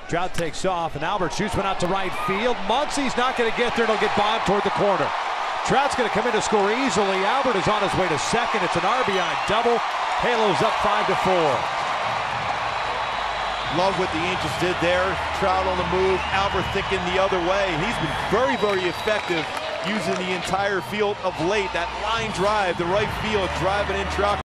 Trout takes off, and Albert shoots one out to right field. Muncie's not going to get there. It'll get bombed toward the corner. Trout's going to come in to score easily. Albert is on his way to second. It's an RBI double. Halos up 5-4. Love what the Angels did there. Trout on the move, Albert thinking the other way. And he's been very, very effective using the entire field of late. That line drive, the right field, driving in Trout.